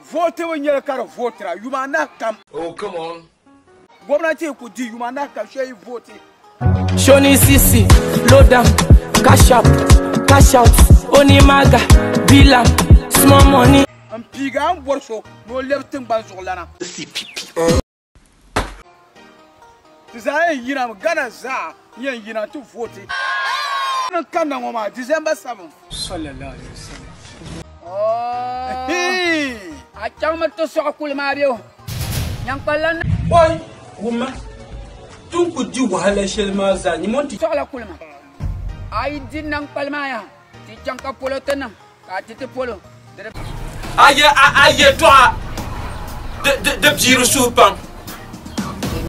vote when you're a car of voter. You might not come. Oh, come on. Gwamnati could do, you might not come share voting. Shoni Sisi, Lodam, Cash Up, Cash Out, Onimaga, Bilam, Small Money. And Piga and Borsho, no left in Bazolana. Desire Yinam Ghana Za, Yina to vote. Kanama, December 7th. Oh, I come to Sokul Mario. Young Palan. Boy, woman, don't put you while I shall Maza, you want to Sola Kulma. I did Nang Palmaya, the Janka Polotena, Catiti Polo. Aye, toi, the Giro Soupan.